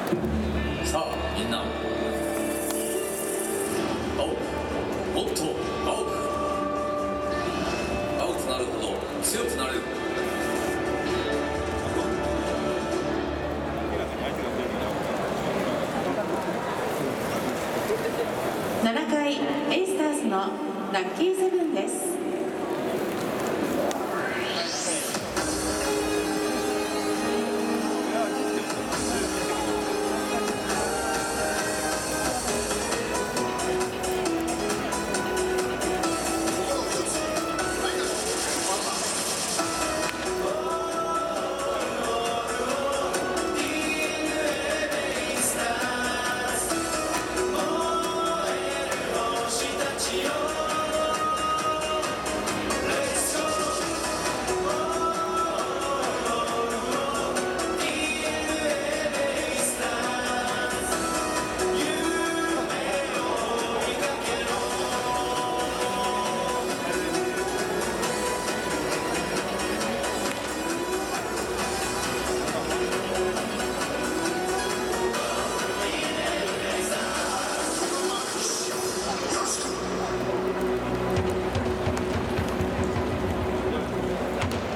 さあみんな、青く、もっと青く、青くなるほど強くなれる。 7回エイスターズのラッキーセブンです。